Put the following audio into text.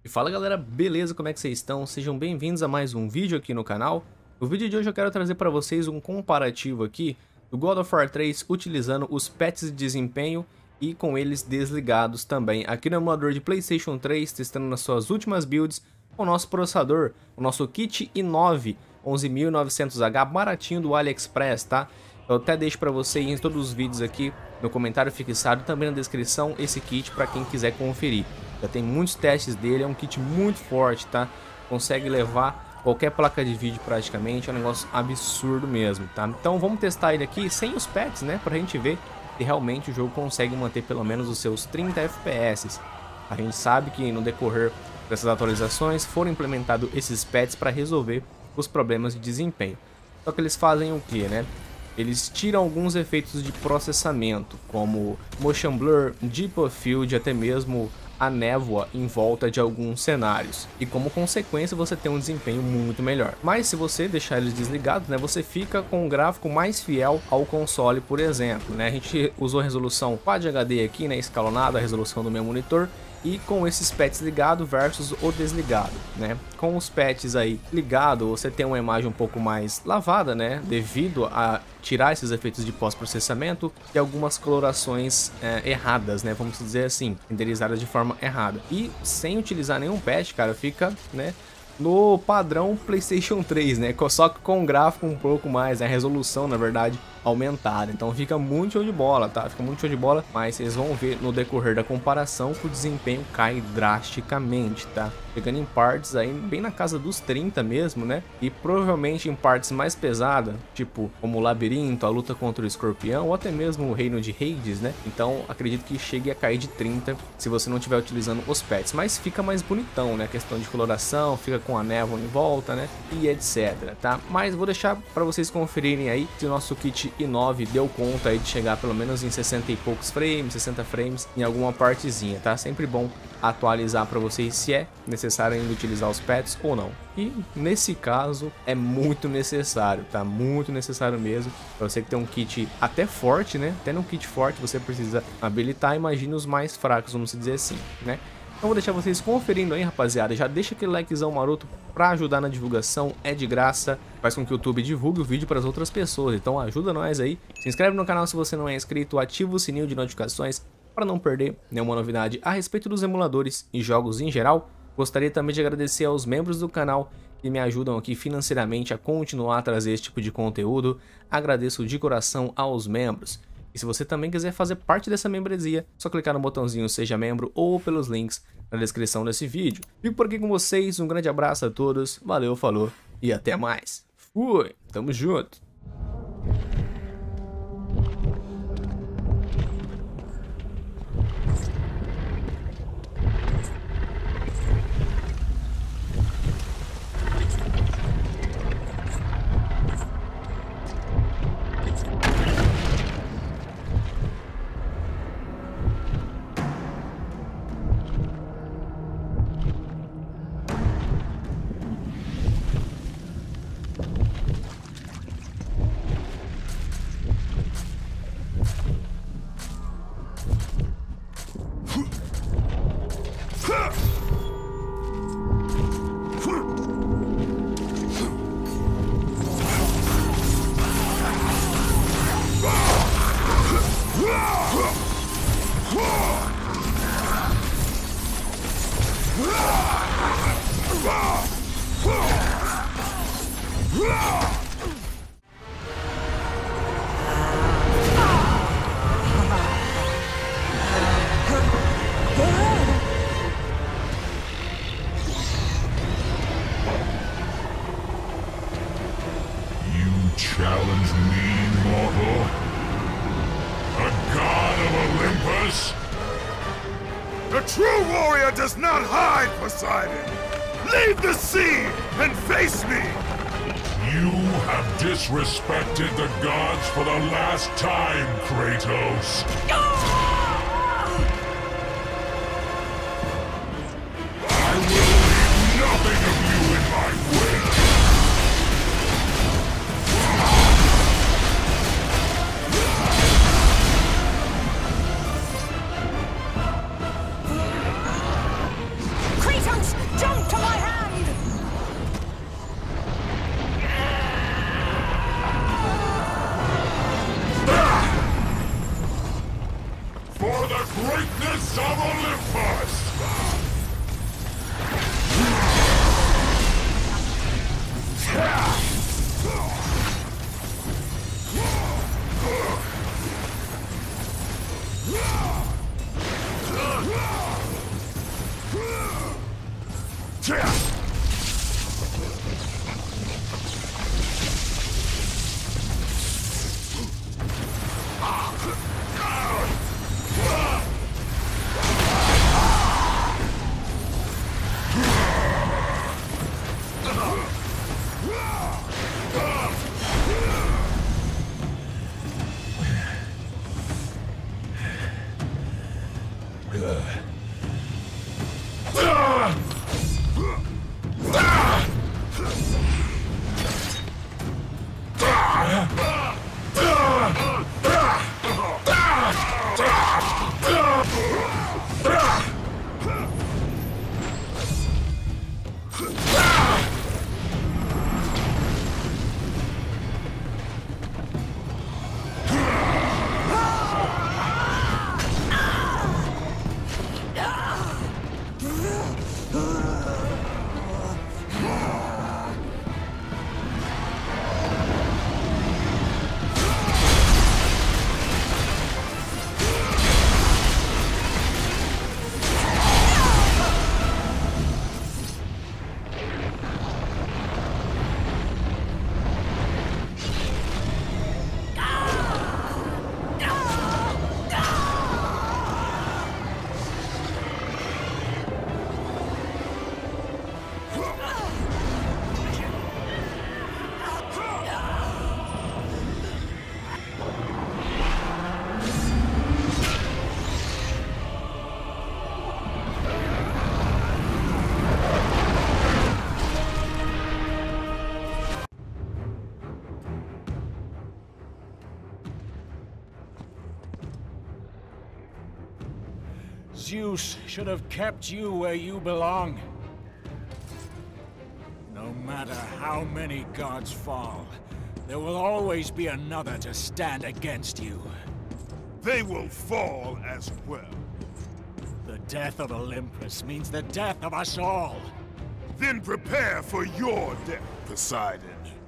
Fala galera, beleza? Como é que vocês estão? Sejam bem-vindos a mais um vídeo aqui no canal. No vídeo de hoje eu quero trazer para vocês um comparativo aqui do God of War 3 utilizando os patches de desempenho e com eles desligados também aqui no emulador de PlayStation 3, testando nas suas últimas builds com o nosso processador, o nosso kit i9 11900H baratinho do AliExpress, tá? Eu até deixo para vocês em todos os vídeos aqui no comentário fixado, também na descrição, esse kit para quem quiser conferir. Já tem muitos testes dele, é um kit muito forte, tá? Consegue levar qualquer placa de vídeo praticamente, é um negócio absurdo mesmo, tá? Então vamos testar ele aqui sem os patches, né? Pra gente ver se realmente o jogo consegue manter pelo menos os seus 30 FPS. A gente sabe que no decorrer dessas atualizações foram implementados esses patches para resolver os problemas de desempenho. Só que eles fazem o que, né? Eles tiram alguns efeitos de processamento, como motion blur, deep of field, até mesmo a névoa em volta de alguns cenários. E como consequência você tem um desempenho muito melhor. Mas se você deixar eles desligados, né, você fica com um gráfico mais fiel ao console, por exemplo, né? A gente usou a resolução Quad HD aqui, né, escalonada, a resolução do meu monitor. E com esses patches ligado versus o desligado, né? Com os patches aí ligado, você tem uma imagem um pouco mais lavada, né? Devido a tirar esses efeitos de pós-processamento e algumas colorações erradas, né? Vamos dizer assim, renderizadas de forma errada. E sem utilizar nenhum patch, cara, fica, né, no padrão PlayStation 3, né? Só que com um gráfico um pouco mais, né? A resolução, na verdade, aumentada. Então fica muito show de bola, tá? Fica muito show de bola, mas vocês vão ver no decorrer da comparação que o desempenho cai drasticamente, tá? Chegando em partes aí bem na casa dos 30 mesmo, né? E provavelmente em partes mais pesadas, tipo como o labirinto, a luta contra o escorpião ou até mesmo o reino de Hades, né? Então acredito que chegue a cair de 30 se você não estiver utilizando os patches, mas fica mais bonitão, né? A questão de coloração, fica com a névoa em volta, né? E etc, tá? Mas vou deixar para vocês conferirem aí se o nosso kit i9 deu conta aí de chegar pelo menos em 60 e poucos frames, 60 frames em alguma partezinha, tá? Sempre bom atualizar para vocês se é necessário ainda utilizar os patches ou não. E nesse caso é muito necessário, tá? Muito necessário mesmo. Pra você que tem um kit até forte, né? Até num kit forte você precisa habilitar, imagina os mais fracos, vamos dizer assim, né? Então vou deixar vocês conferindo aí, rapaziada. Já deixa aquele likezão maroto pra ajudar na divulgação, é de graça. Faz com que o YouTube divulgue o vídeo para as outras pessoas. Então ajuda nós aí. Se inscreve no canal se você não é inscrito, ativa o sininho de notificações para não perder nenhuma novidade a respeito dos emuladores e jogos em geral. Gostaria também de agradecer aos membros do canal que me ajudam aqui financeiramente a continuar a trazer esse tipo de conteúdo. Agradeço de coração aos membros. E se você também quiser fazer parte dessa membresia, é só clicar no botãozinho Seja Membro ou pelos links na descrição desse vídeo. Fico por aqui com vocês, um grande abraço a todos, valeu, falou e até mais. Fui, tamo junto. Challenge me, mortal? A god of Olympus? A true warrior does not hide, Poseidon! Leave the sea and face me! You have disrespected the gods for the last time, Kratos! I will leave nothing of you in my wake! Kratos! Jump to my hand! For the greatness of Olympus! Zeus should have kept you where you belong. No matter how many gods fall, there will always be another to stand against you. They will fall as well. The death of Olympus means the death of us all. Then prepare for your death, Poseidon.